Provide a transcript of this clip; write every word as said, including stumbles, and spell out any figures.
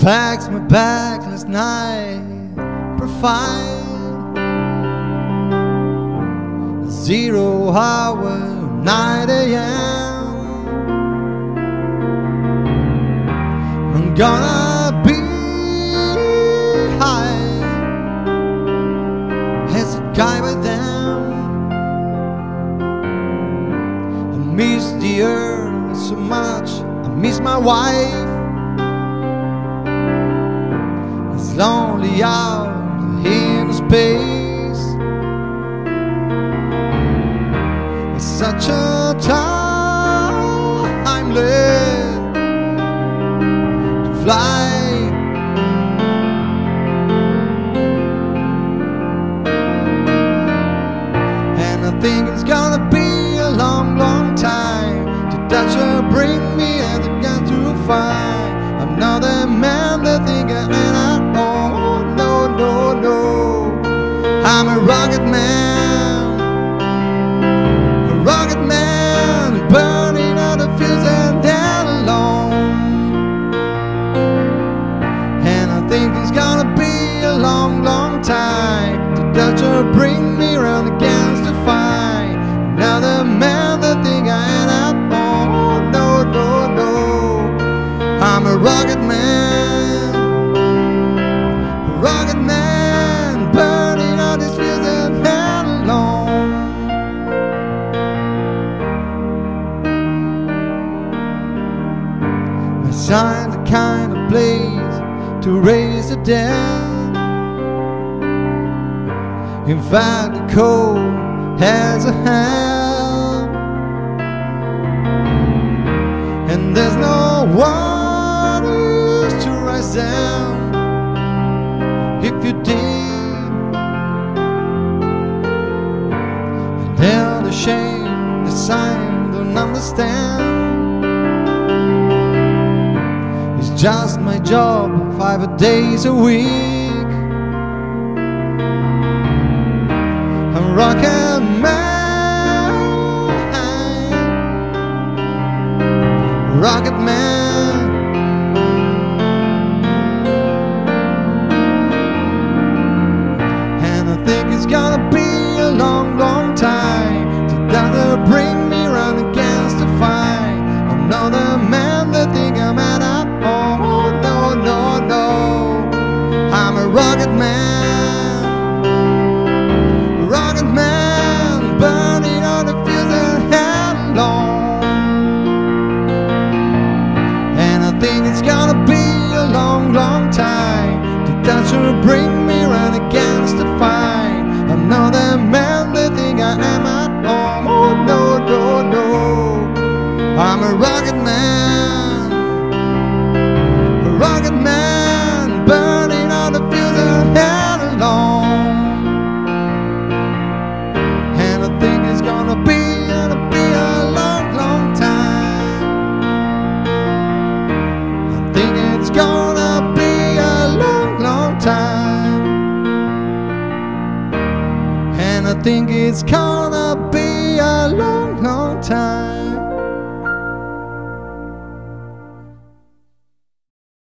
packed my bag last night, profile zero hour, nine A M I'm gonna be high as a guy by then. I miss the earth so much, I miss my wife. It's lonely out in space. It's such a time left to fly. And I think it's gonna be a long, long time to touch her, bring me and again to find I'm not a man that think I am. Oh no, no, no, I'm a rugged man, a rugged man, burning out the fields and dead alone. And I think it's gonna be a long, long time to touch her, bring me round against the fight. Another man that think I am. Oh no, no, no, I'm a rugged man, a rugged man, burning out his fields and dead alone. My sign's the kind of place to raise the dead. In fact, the cold has a hand, and there's no one who's to rise down if you did. And they're the shame, the sign don't understand. It's just my job, five days a week. I'm rockin' man, rocket man. And I think it's gonna be a long, long time to that'll bring me round against the fight. I'm not a man that think I'm at up. Oh no, no, no, I'm a rugged man, a rugged man, burning on the fields and head alone. I think it's gonna be a long, long time to touch her, bring me round against the fight. I'm not a man that think I am at home. Oh no, no, no, I'm a rugged man, a rugged man, burning on the fields and head alone. And I think it's gonna be, gonna be a long, long time. It's gonna be a long, long time. And I think it's gonna be a long, long time.